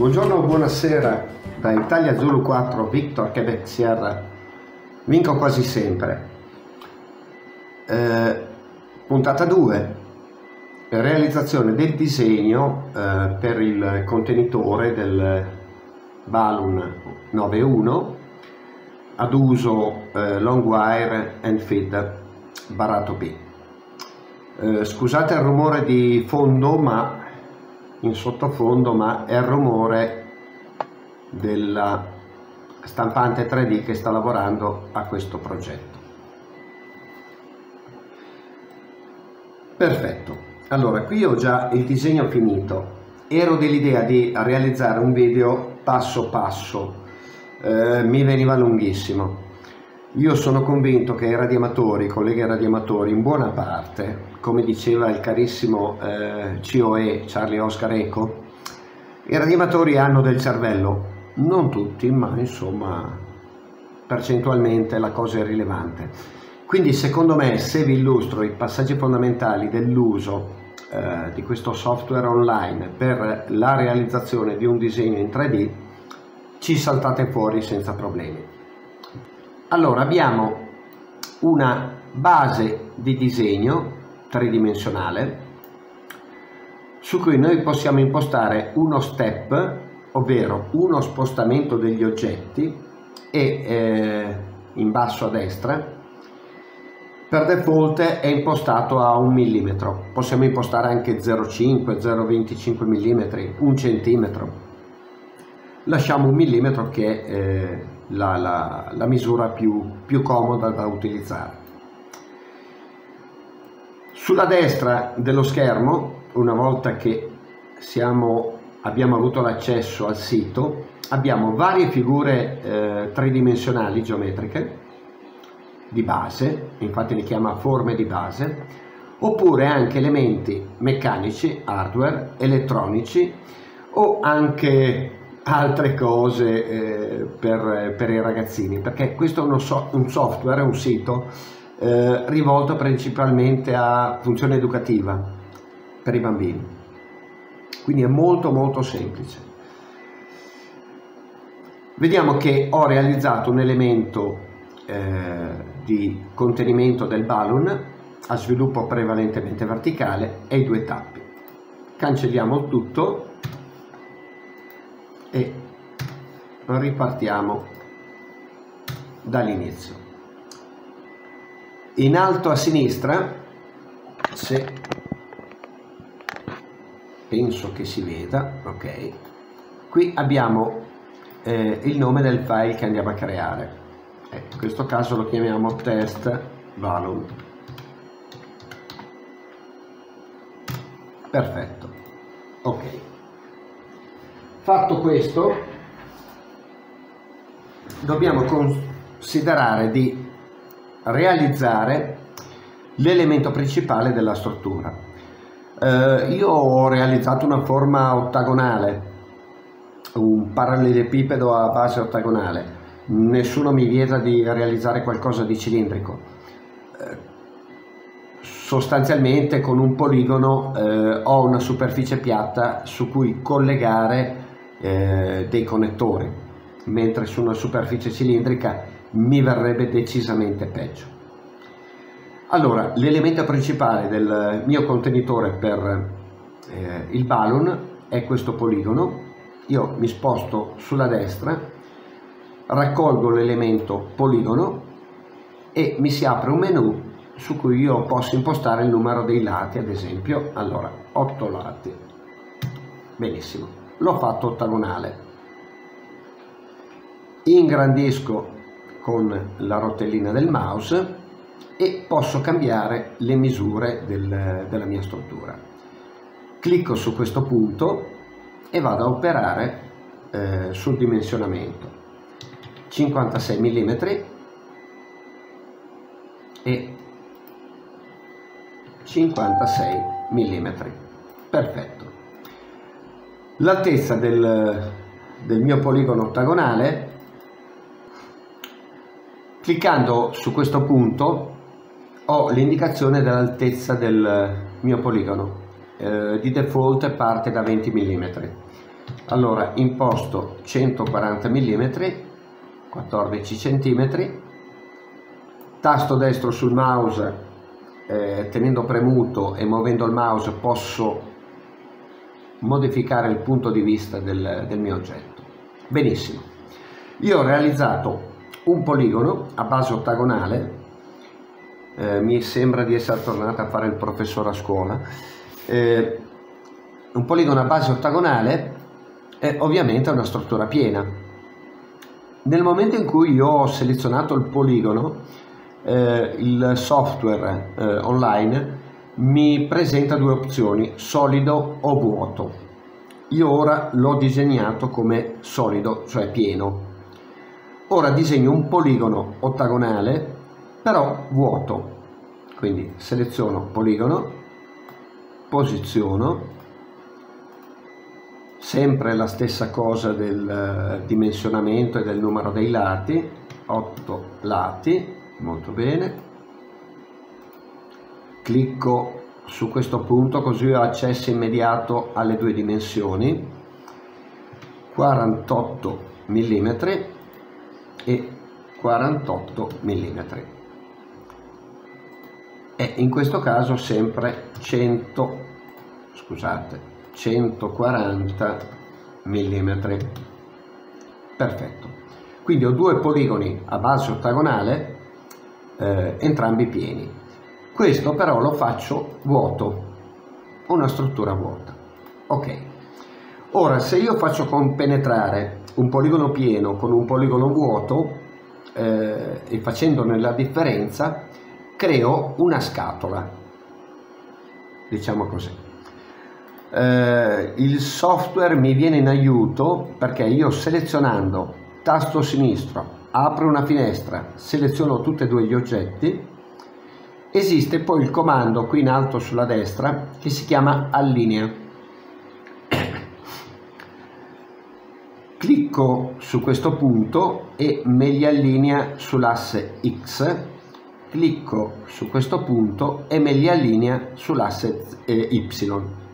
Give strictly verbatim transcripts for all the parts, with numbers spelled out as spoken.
Buongiorno, buonasera da Italia Zulu quattro Victor Quebec Sierra. Vinco quasi sempre. Eh, puntata due. Realizzazione del disegno eh, per il contenitore del Balloon novantuno ad uso eh, long wire and feed barato B. Eh, scusate il rumore di fondo, ma in sottofondo, ma è il rumore della stampante tre D che sta lavorando a questo progetto. Perfetto, allora qui ho già il disegno finito. Ero dell'idea di realizzare un video passo passo, eh, mi veniva lunghissimo. Io sono convinto che i radiamatori, i colleghi radiamatori, in buona parte, come diceva il carissimo eh, C O E Charlie Oscar Eco, i radiamatori hanno del cervello, non tutti, ma insomma percentualmente la cosa è rilevante. Quindi secondo me, se vi illustro i passaggi fondamentali dell'uso eh, di questo software online per la realizzazione di un disegno in tre D, ci saltate fuori senza problemi. Allora, abbiamo una base di disegno tridimensionale su cui noi possiamo impostare uno step, ovvero uno spostamento degli oggetti, e eh, in basso a destra per default è impostato a un millimetro. Possiamo impostare anche zero virgola cinque, zero virgola venticinque millimetri, un centimetro. Lasciamo un millimetro che è eh, la, la, la misura più, più comoda da utilizzare. Sulla destra dello schermo, una volta che siamo, abbiamo avuto l'accesso al sito, abbiamo varie figure eh, tridimensionali geometriche di base, infatti li chiama forme di base, oppure anche elementi meccanici, hardware, elettronici o anche altre cose eh, per, per i ragazzini, perché questo è uno so, un software, un sito eh, rivolto principalmente a funzione educativa per i bambini, quindi è molto molto semplice. Vediamo che ho realizzato un elemento eh, di contenimento del balloon a sviluppo prevalentemente verticale e i due tappi. Cancelliamo tutto e ripartiamo dall'inizio. In alto a sinistra, se penso che si veda, ok, qui abbiamo eh, il nome del file che andiamo a creare. Eh, in questo caso lo chiamiamo test balloon. Perfetto, ok. Fatto questo, dobbiamo considerare di realizzare l'elemento principale della struttura. Eh, io ho realizzato una forma ottagonale, un parallelepipedo a base ottagonale. Nessuno mi vieta di realizzare qualcosa di cilindrico. Eh, sostanzialmente con un poligono eh, ho una superficie piatta su cui collegare Eh, dei connettori, mentre su una superficie cilindrica mi verrebbe decisamente peggio. Allora, l'elemento principale del mio contenitore per eh, il balloon è questo poligono. Io mi sposto sulla destra, raccolgo l'elemento poligono e mi si apre un menu su cui io posso impostare il numero dei lati, ad esempio, allora, otto lati. Benissimo. L'ho fatto ottagonale, ingrandisco con la rotellina del mouse e posso cambiare le misure del, della mia struttura. Clicco su questo punto e vado a operare eh, sul dimensionamento. cinquantasei millimetri e cinquantasei millimetri. Perfetto. L'altezza del, del mio poligono ottagonale, cliccando su questo punto ho l'indicazione dell'altezza del mio poligono, eh, di default parte da venti millimetri. Allora imposto centoquaranta millimetri, quattordici centimetri, tasto destro sul mouse, eh, tenendo premuto e muovendo il mouse posso modificare il punto di vista del, del mio oggetto. Benissimo, io ho realizzato un poligono a base ottagonale, eh, mi sembra di essere tornato a fare il professore a scuola, eh, un poligono a base ottagonale è ovviamente una struttura piena. Nel momento in cui io ho selezionato il poligono, eh, il software eh, online mi presenta due opzioni, solido o vuoto. Io ora l'ho disegnato come solido, cioè pieno. Ora disegno un poligono ottagonale, però vuoto. Quindi seleziono poligono, posiziono, sempre la stessa cosa del dimensionamento e del numero dei lati, otto lati, molto bene. Clicco su questo punto così ho accesso immediato alle due dimensioni, quarantotto millimetri e quarantotto millimetri, e in questo caso sempre cento, scusate, centoquaranta millimetri. Perfetto, quindi ho due poligoni a base ottagonale, eh, entrambi pieni. Questo però lo faccio vuoto, una struttura vuota. Ok, ora se io faccio compenetrare un poligono pieno con un poligono vuoto, eh, e facendone la differenza creo una scatola, diciamo così. Eh, il software mi viene in aiuto perché io selezionando tasto sinistro, apro una finestra, seleziono tutti e due gli oggetti. Esiste poi il comando qui in alto sulla destra che si chiama allinea. Clicco su questo punto e me li allinea sull'asse X, clicco su questo punto e me li allinea sull'asse eh, Y.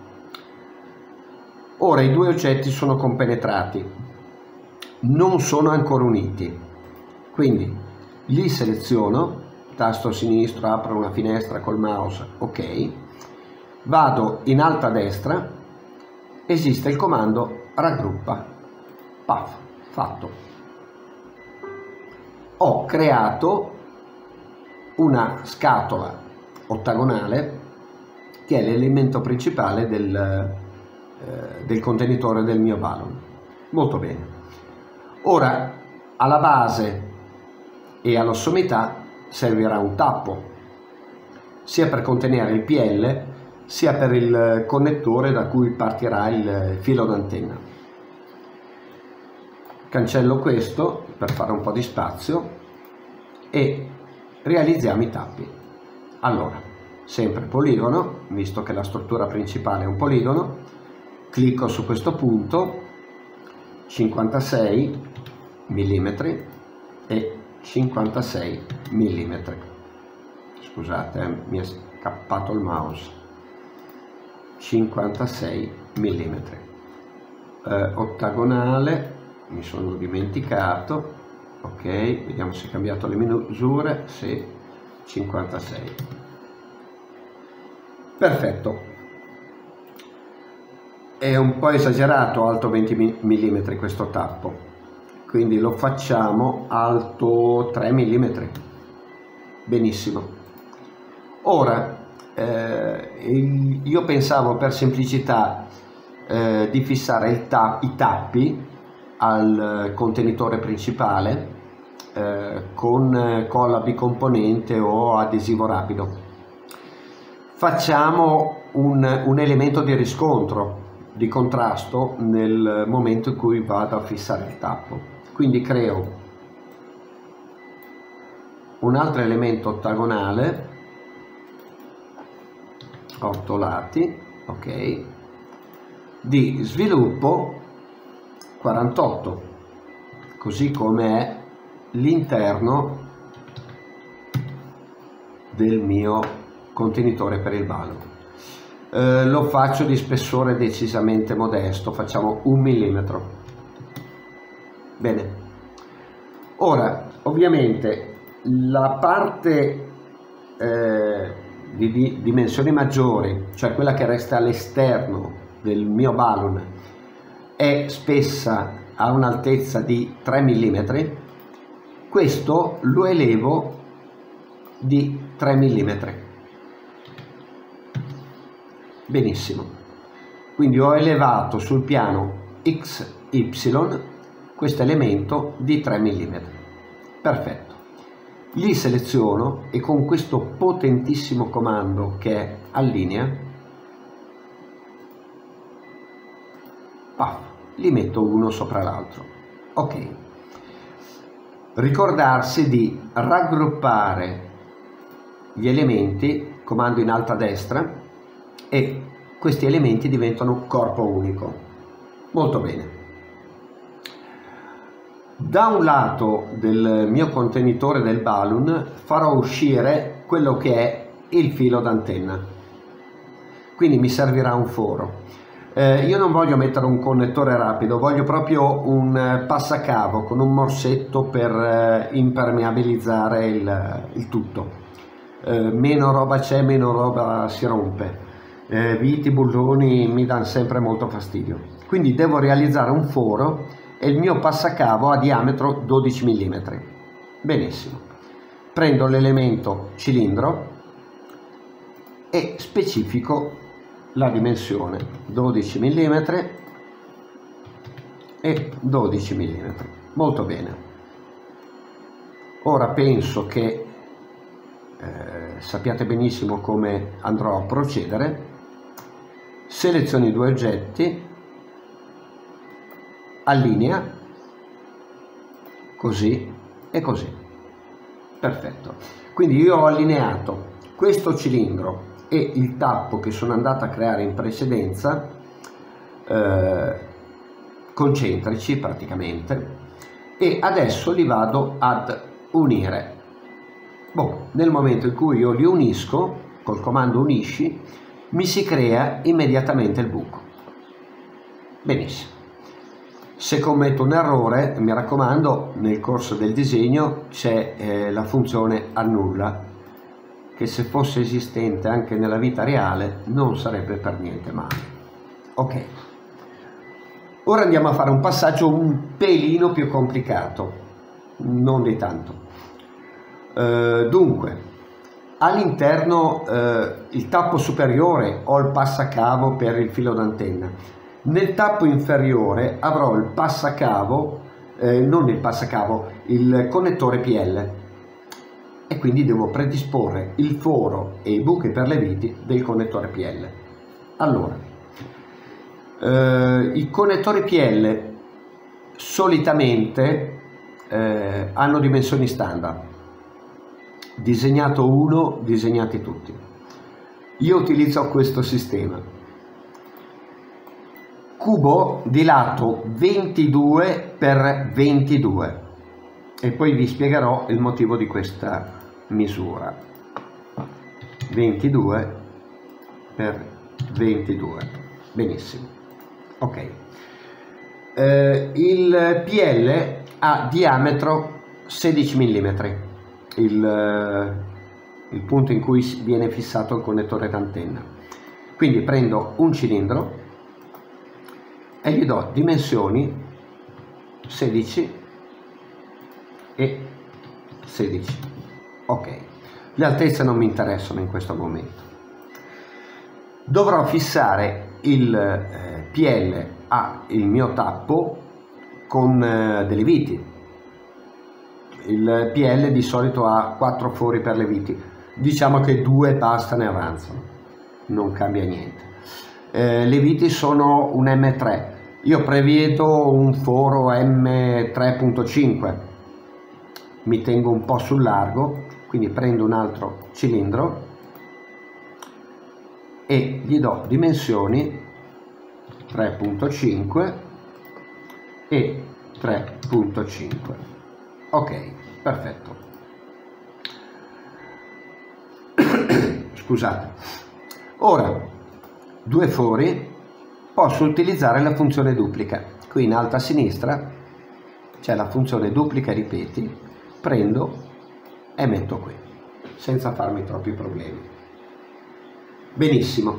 Ora i due oggetti sono compenetrati, non sono ancora uniti, quindi li seleziono, tasto sinistro, apro una finestra col mouse, ok, vado in alto a destra, esiste il comando raggruppa, paf, fatto. Ho creato una scatola ottagonale che è l'elemento principale del, eh, del contenitore del mio balloon. Molto bene. Ora alla base e alla sommità servirà un tappo, sia per contenere il P L sia per il connettore da cui partirà il filo d'antenna. Cancello questo per fare un po' di spazio e realizziamo i tappi. Allora, sempre poligono, visto che la struttura principale è un poligono, clicco su questo punto, cinquantasei millimetri e cinquantasei millimetri. Scusate, eh, mi è scappato il mouse. cinquantasei millimetri. Eh, ottagonale, mi sono dimenticato. Ok, vediamo se è cambiato le misure. Sì, cinquantasei. Perfetto. È un po' esagerato, alto venti millimetri questo tappo. Quindi lo facciamo alto tre millimetri. Benissimo. Ora, eh, io pensavo per semplicità eh, di fissare il ta i tappi al contenitore principale eh, con colla bicomponente o adesivo rapido. Facciamo un, un elemento di riscontro, di contrasto nel momento in cui vado a fissare il tappo. Quindi creo un altro elemento ottagonale, otto lati, ok, di sviluppo quarantotto, così come è l'interno del mio contenitore per il balloon. eh, lo faccio di spessore decisamente modesto, facciamo un millimetro. Bene, ora ovviamente la parte eh, di, di dimensioni maggiori, cioè quella che resta all'esterno del mio balloon, è spessa a un'altezza di tre millimetri, questo lo elevo di tre millimetri. Benissimo, quindi ho elevato sul piano X Y questo elemento di tre millimetri. Perfetto. Li seleziono e con questo potentissimo comando che è allinea, paf, li metto uno sopra l'altro. Ok. Ricordarsi di raggruppare gli elementi, comando in alto a destra, e questi elementi diventano corpo unico. Molto bene. Da un lato del mio contenitore del balloon farò uscire quello che è il filo d'antenna, quindi mi servirà un foro. Eh, io non voglio mettere un connettore rapido, voglio proprio un passacavo con un morsetto per eh, impermeabilizzare il, il tutto. Eh, meno roba c'è, meno roba si rompe. Eh, viti, bulloni mi danno sempre molto fastidio, quindi devo realizzare un foro e il mio passacavo ha diametro dodici millimetri. Benissimo, prendo l'elemento cilindro e specifico la dimensione dodici millimetri e dodici millimetri. Molto bene. Ora penso che eh, sappiate benissimo come andrò a procedere. Seleziono i due oggetti, allinea, così e così. Perfetto. Quindi io ho allineato questo cilindro e il tappo che sono andato a creare in precedenza, eh, concentrici praticamente, e adesso li vado ad unire. Boh, nel momento in cui io li unisco col comando unisci, mi si crea immediatamente il buco. Benissimo. Se commetto un errore, mi raccomando, nel corso del disegno c'è eh, la funzione annulla, che se fosse esistente anche nella vita reale non sarebbe per niente male. Ok. Ora andiamo a fare un passaggio un pelino più complicato, non di tanto. Uh, dunque, all'interno uh, il tappo superiore ho il passacavo per il filo d'antenna, nel tappo inferiore avrò il passacavo, eh, non il passacavo, il connettore P L, e quindi devo predisporre il foro e i buchi per le viti del connettore P L. Allora, eh, i connettori P L solitamente eh, hanno dimensioni standard. Disegnato uno, disegnati tutti. Io utilizzo questo sistema: cubo di lato ventidue per ventidue, e poi vi spiegherò il motivo di questa misura. ventidue per ventidue. Benissimo. Ok. Eh, il P L ha diametro sedici millimetri. Il, il punto in cui viene fissato il connettore d'antenna. Quindi prendo un cilindro e gli do dimensioni sedici e sedici. Ok, le altezze non mi interessano in questo momento. Dovrò fissare il eh, P L a il mio tappo con eh, delle viti. Il P L di solito ha quattro fori per le viti, diciamo che due bastano e avanzano, non cambia niente. Eh, le viti sono un M tre, io prevedo un foro M tre punto cinque, mi tengo un po' sul largo, quindi prendo un altro cilindro e gli do dimensioni tre punto cinque e tre punto cinque. Ok, perfetto. Scusate. Ora due fori, posso utilizzare la funzione duplica. Qui in alto a sinistra c'è la funzione duplica e ripeti, prendo e metto qui, senza farmi troppi problemi. Benissimo.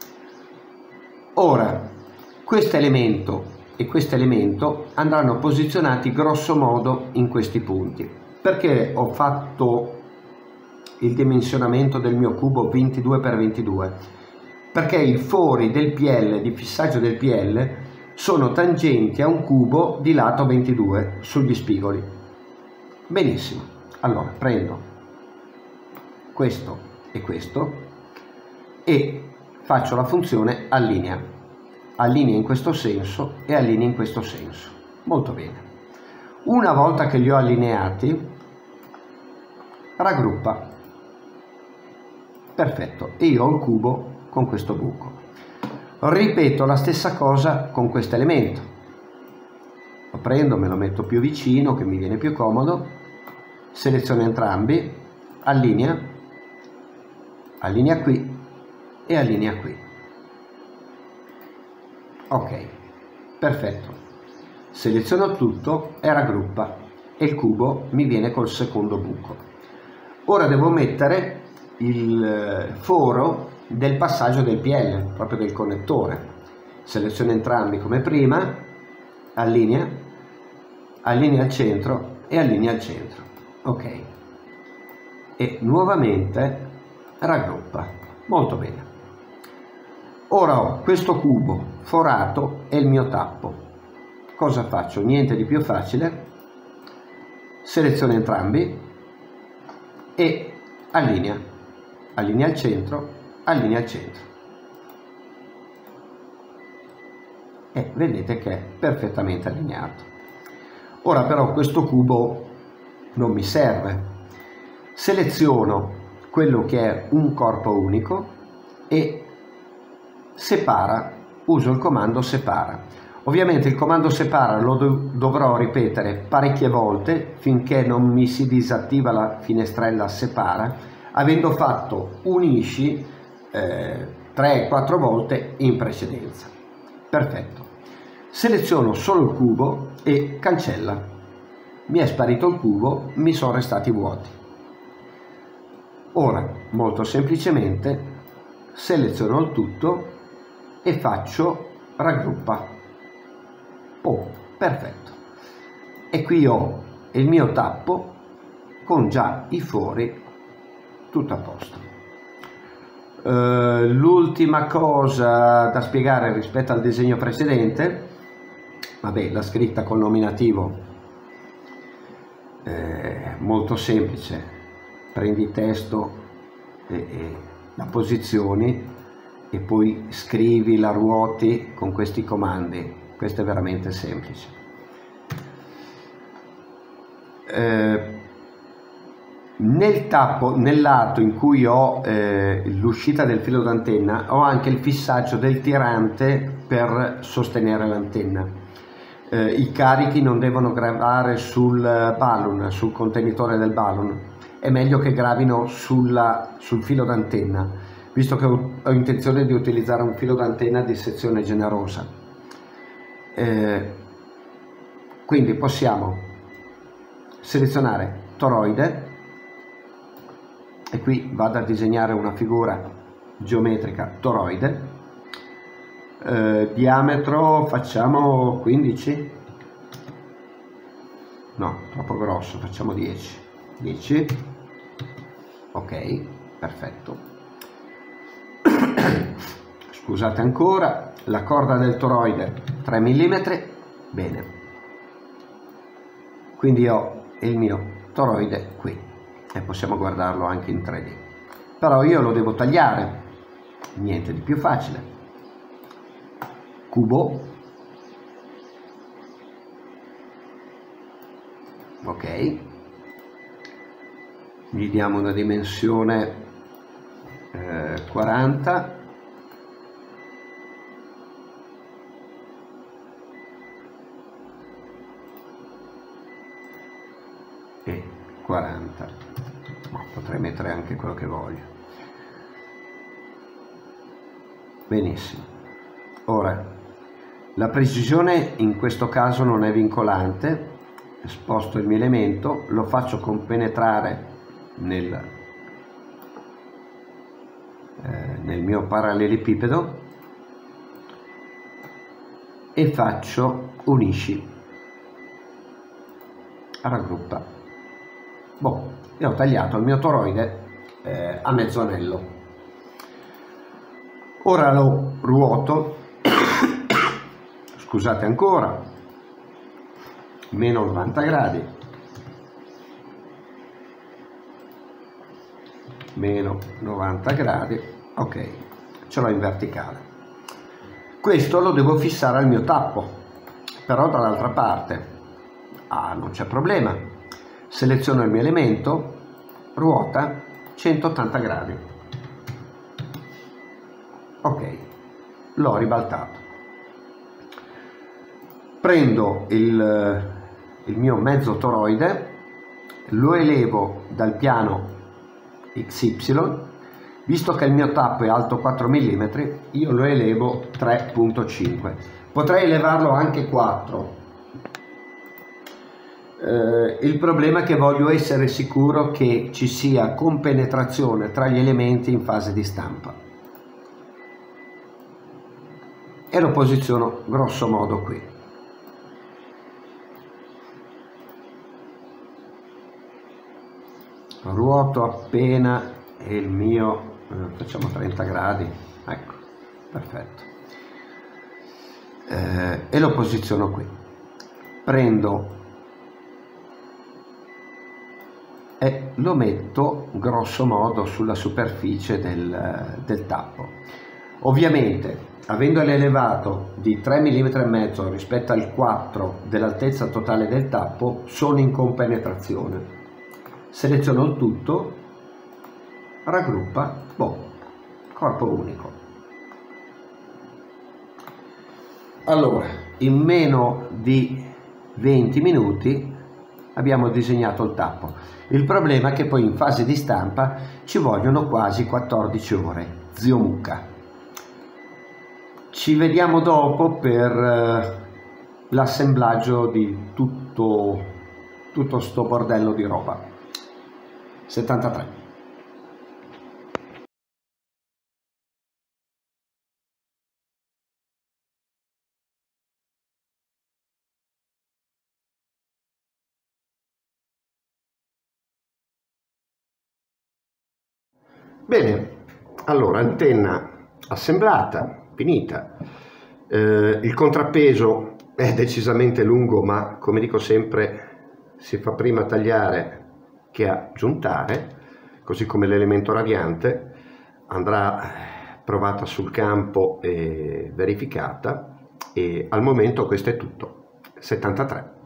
Ora, questo elemento e questo elemento andranno posizionati grosso modo in questi punti. Perché ho fatto il dimensionamento del mio cubo ventidue per ventidue? Perché i fori del P L, di fissaggio del P L, sono tangenti a un cubo di lato ventidue sugli spigoli. Benissimo, allora prendo questo e questo e faccio la funzione allinea, allinea in questo senso e allinea in questo senso. Molto bene. Una volta che li ho allineati, raggruppa. Perfetto, e io ho il cubo con questo buco. Ripeto la stessa cosa con questo elemento. Lo prendo, me lo metto più vicino che mi viene più comodo, seleziono entrambi, allinea, allinea qui e allinea qui. Ok, perfetto. Seleziono tutto e raggruppa e il cubo mi viene col secondo buco. Ora devo mettere il foro del passaggio del P L, proprio del connettore. Seleziono entrambi come prima, allinea, allinea al centro e allinea al centro. Ok. E nuovamente raggruppa. Molto bene. Ora ho questo cubo forato e il mio tappo. Cosa faccio? Niente di più facile. Seleziono entrambi e allinea, allinea al centro, allinea al centro. E vedete che è perfettamente allineato. Ora però questo cubo non mi serve. Seleziono quello che è un corpo unico e separa, uso il comando separa. Ovviamente il comando separa lo dov- dovrò ripetere parecchie volte finché non mi si disattiva la finestrella separa, avendo fatto unisci eh, tre quattro volte in precedenza. Perfetto. Seleziono solo il cubo e cancella. Mi è sparito il cubo, mi sono restati vuoti. Ora, molto semplicemente, seleziono il tutto e faccio raggruppa. Oh, perfetto. E qui ho il mio tappo con già i fori tutto a posto. Uh, l'ultima cosa da spiegare rispetto al disegno precedente, vabbè, la scritta col nominativo è molto semplice, prendi testo e, e la posizioni e poi scrivi, la ruoti con questi comandi. Questo è veramente semplice. Eh, nel tappo, nel lato in cui ho eh, l'uscita del filo d'antenna, ho anche il fissaggio del tirante per sostenere l'antenna. Eh, I carichi non devono gravare sul balun, sul contenitore del balun. È meglio che gravino sulla, sul filo d'antenna, visto che ho, ho intenzione di utilizzare un filo d'antenna di sezione generosa. Eh, quindi possiamo selezionare toroide e qui vado a disegnare una figura geometrica toroide, eh, diametro facciamo quindici, no, troppo grosso, facciamo dieci, dieci, ok, perfetto. Scusate ancora, la corda del toroide tre millimetri, bene, quindi ho il mio toroide qui e possiamo guardarlo anche in tre D, però io lo devo tagliare, niente di più facile. Cubo, ok, gli diamo una dimensione eh, quaranta, e quaranta, ma potrei mettere anche quello che voglio. Benissimo. Ora, la precisione in questo caso non è vincolante, sposto il mio elemento, lo faccio compenetrare nel, eh, nel mio parallelepipedo e faccio unisci, raggruppa. Boh, e ho tagliato il mio toroide eh, a mezzo anello. Ora lo ruoto, scusate ancora, meno novanta gradi, meno novanta gradi, ok, ce l'ho in verticale. Questo lo devo fissare al mio tappo, però dall'altra parte, ah, non c'è problema, seleziono il mio elemento, ruota centottanta gradi, ok, l'ho ribaltato. Prendo il, il mio mezzo toroide, lo elevo dal piano X Y, visto che il mio tappo è alto quattro millimetri, io lo elevo tre virgola cinque. Potrei elevarlo anche quattro. Eh, il problema è che voglio essere sicuro che ci sia compenetrazione tra gli elementi in fase di stampa. E lo posiziono grosso modo qui. Ruoto appena il mio, eh, facciamo trenta gradi, ecco, perfetto, eh, e lo posiziono qui. Prendo e lo metto grosso modo sulla superficie del, del tappo. Ovviamente, avendolo elevato di tre millimetri e mezzo rispetto al quattro dell'altezza totale del tappo, sono in compenetrazione. Seleziono il tutto, raggruppa, boh, corpo unico. Allora, in meno di venti minuti abbiamo disegnato il tappo. Il problema è che poi in fase di stampa ci vogliono quasi quattordici ore, zio Mucca. Ci vediamo dopo per eh, l'assemblaggio di tutto, tutto sto bordello di roba. settantatré. Bene, allora antenna assemblata, finita. Eh, il contrappeso è decisamente lungo, ma come dico sempre si fa prima tagliare che aggiuntare, così come l'elemento radiante andrà provata sul campo e verificata, e al momento questo è tutto. settantatré.